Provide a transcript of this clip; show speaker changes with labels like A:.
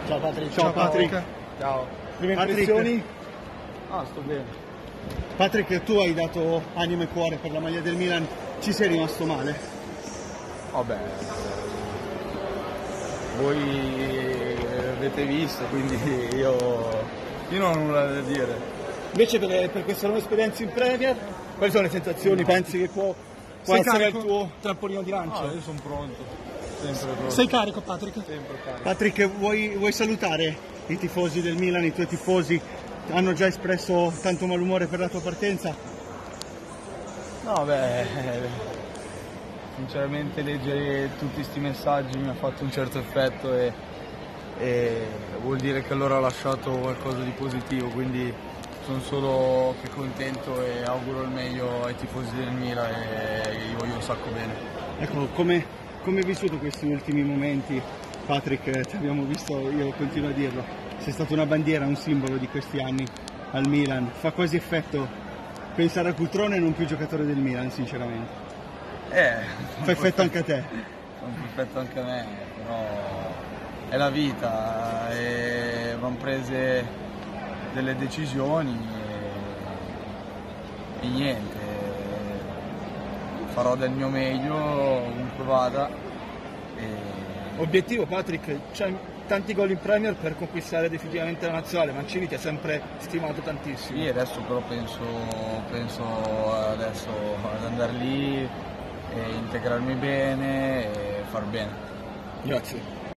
A: Ciao Patrick.
B: Ciao Patrick.
A: Ciao. Prime
B: Patrick.
A: impressioni? Ah, sto bene.
B: Patrick, tu hai dato anima e cuore per la maglia del Milan, ci sei rimasto male?
A: Vabbè, voi avete visto, quindi io non ho nulla da dire.
B: Invece per questa nuova esperienza in Premier, quali sono le sensazioni? Pensi che può
C: Sei
B: essere
C: carico?
B: il tuo trampolino di lancio?
A: Io sono pronto, sempre pronto.
C: Sei carico, Patrick?
A: Sempre carico.
B: Patrick, vuoi salutare i tifosi del Milan, i tuoi tifosi? Hanno già espresso tanto malumore per la tua partenza?
A: No, beh, sinceramente leggere tutti questi messaggi mi ha fatto un certo effetto e vuol dire che loro ha lasciato qualcosa di positivo, quindi sono solo che contento e auguro il meglio ai tifosi del Milan e gli voglio un sacco bene.
B: Ecco, come hai vissuto questi ultimi momenti? Patrick, ti abbiamo visto, io continuo a dirlo, sei stato una bandiera, un simbolo di questi anni al Milan, fa quasi effetto pensare a Cutrone e non più giocatore del Milan, sinceramente. Fa effetto anche a te?
A: Fa effetto anche a me, però è la vita e vanno prese delle decisioni e niente, farò del mio meglio ovunque vada.
B: Obiettivo Patrick, c'hai tanti gol in Premier per conquistare definitivamente la nazionale, Mancini ti ha sempre stimato tantissimo.
A: Sì, adesso però penso adesso ad andare lì e integrarmi bene e far bene.
B: Grazie.